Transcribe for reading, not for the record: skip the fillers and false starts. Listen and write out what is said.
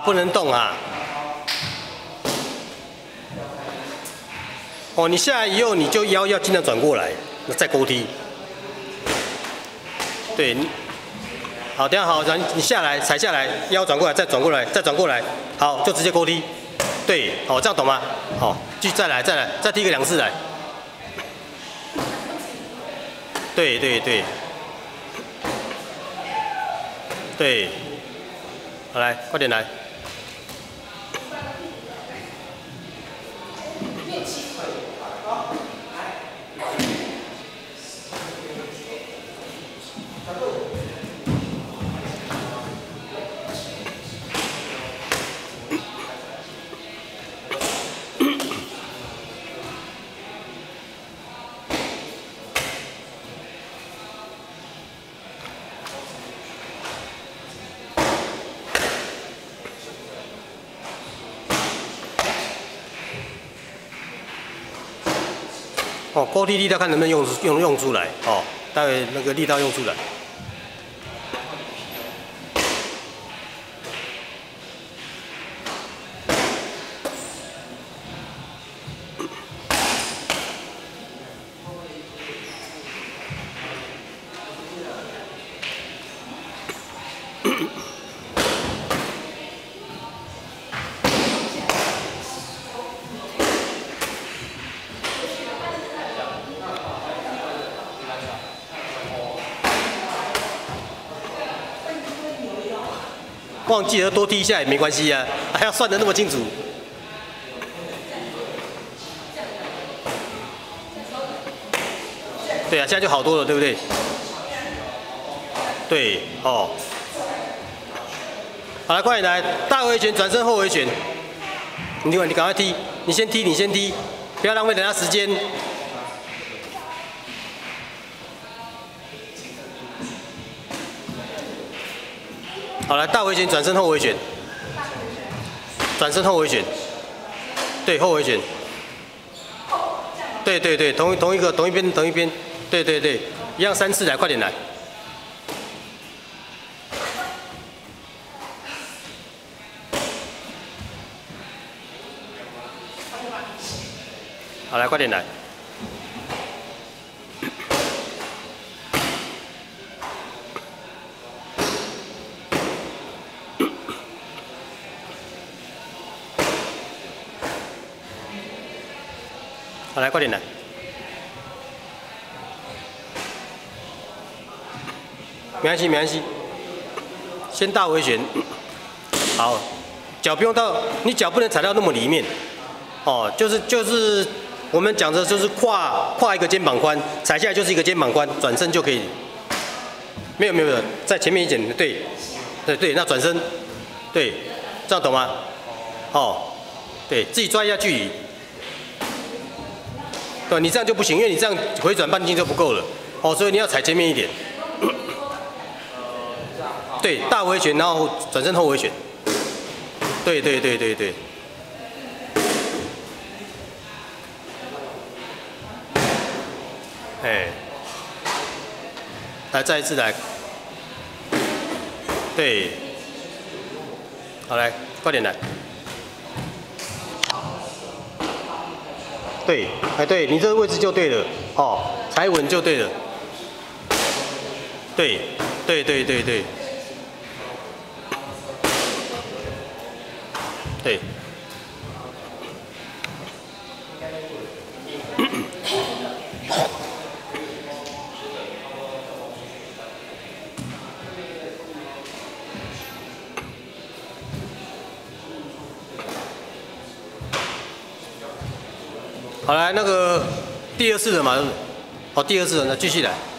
不能动啊。哦，你下来以后，你就腰要尽量转过来，再勾踢。对，好，等下好，然后你下来踩下来，腰转过来，再转过来，再转过来，好，就直接勾踢。对，好，这样懂吗？好，继续再来，再踢个2次来。对对对。对，好来，快点来。哦，勾踢力道看能不能用出来哦，待会那个力道用出来。忘记了多踢一下也没关系啊，还要算得那么清楚。对啊，现在就好多了，对不对？对，哦。好，来，快点来，大回旋转身后回旋。你赶快踢，你先踢，不要浪费人家时间。好，来大回旋转身后回旋，转身后回旋，对后回旋，对，同一边，对，一样3次来，快点来。好，来快点来。好，来，快点来。没关系。先大回旋。好，脚不用到，你脚不能踩到那么里面。哦，就是我们讲的就是跨一个肩膀宽，踩下来就是一个肩膀宽，转身就可以。没有，在前面一点，对，那转身，对，这样懂吗？哦，对，自己抓一下距离。对，你这样就不行，因为你这样回转半径就不够了。哦，所以你要踩前面一点。对，大回旋，然后转身后回旋。对。哎，来再一次来。对，好来，快点来。对，对你这个位置就对了，哦，踩稳就对了。对。对。好，来那个第2次的嘛，哦，第2次的，那继续来。